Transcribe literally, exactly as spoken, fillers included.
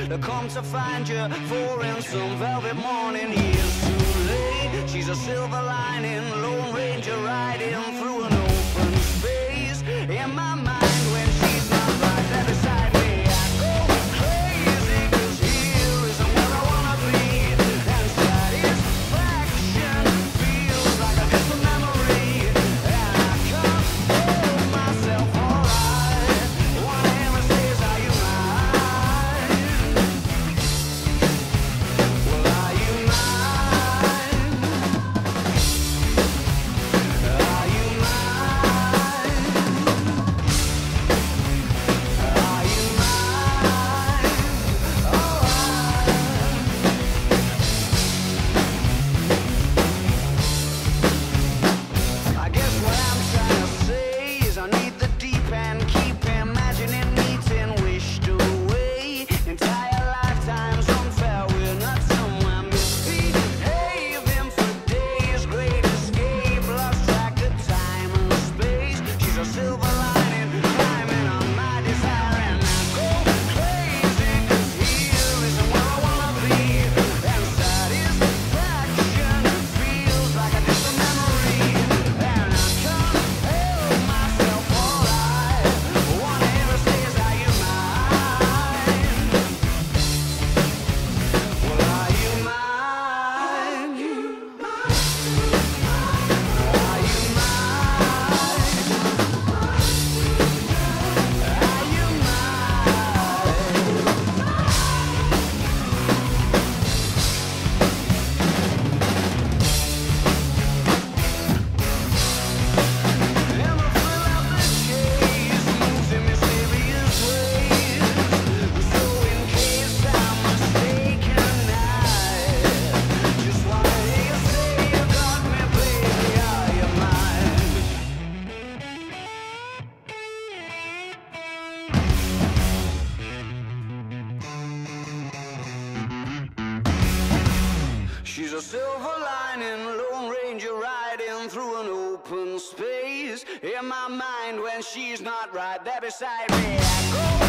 to come to find you, for in some velvet morning. Years too late, she's a silver lining, Lone Ranger riding through an open space. In my mind, when she's not right there beside me, I go crazy, 'cause here isn't where I wanna be. And satisfaction feels like a distant memory, and I can't hold myself alright. One ever says, are you mine? Well, are you mine? Are you mine? Are you mine? Oh, I guess what I'm trying to say is I need the deep end, keep imagining meeting wished away. Entire lifetimes unfair, we're not somewhere misbehaving for days. Great escape, lost track of time and space. She's a silver lining, climbing on my desire, and I go crazy, 'cause here isn't where I wanna be. And satisfaction feels like a distant memory, and I can't hold myself alright. One ever says, are you mine? Well, are you mine? Are you She's a silver lining, Lone Ranger riding through an open space. In my mind, when she's not right there beside me, I go